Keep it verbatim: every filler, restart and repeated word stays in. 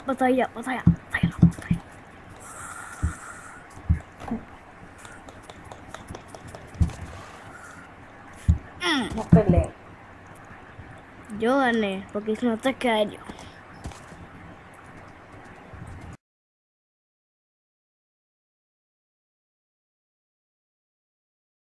Batalla, batalla, batalla, batalla. No peleé. Yo gané, porque hice un ataque aéreo.